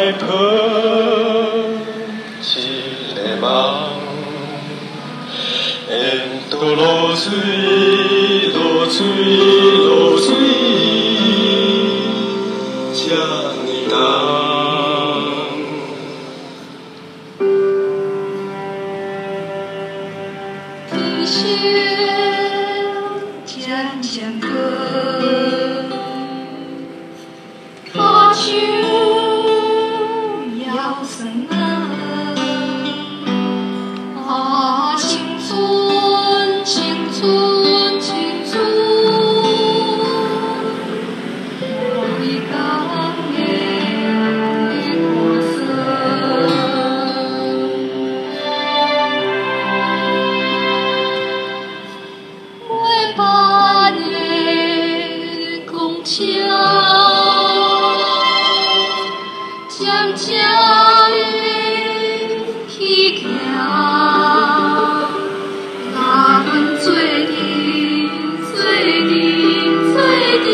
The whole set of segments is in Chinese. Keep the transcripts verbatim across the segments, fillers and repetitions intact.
抱一个梦，沿途露水，露水，露水，这呢重。 天色渐渐暗，脚手摇绳啊，青春，青春，青春，我已讲的歌声。每班的公车，渐渐的起行。做阵，做阵，做阵，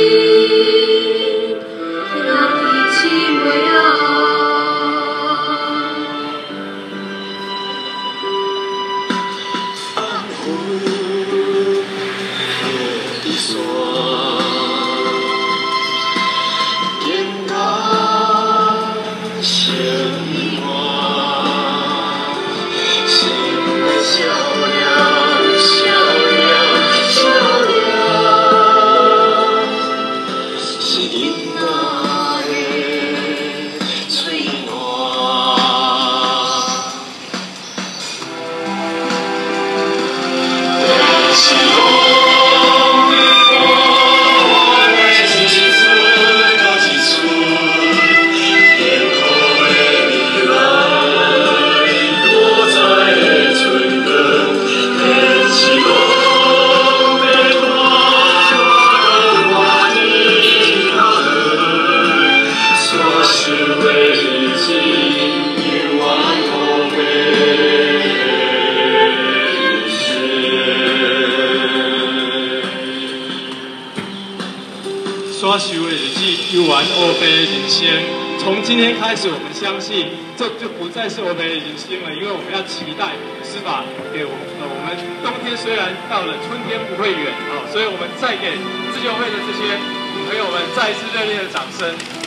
兄弟姊妹啊！ 红叶的山，见他心暖，心的笑脸。笑脸，笑脸，是囡仔的嘴暖。天是拢的我，一寸到一寸，天空的未来，我在的春光。是拢要看，我愿头落，山手的日子，永远无白刷修的日子，游玩欧北的人生。从今天开始，我们相信这就不再是欧北的人生了，因为我们要期待是吧？给我们，我们冬天虽然到了，春天不会远啊，所以我们再给自救会的这些朋友们再一次热烈的掌声。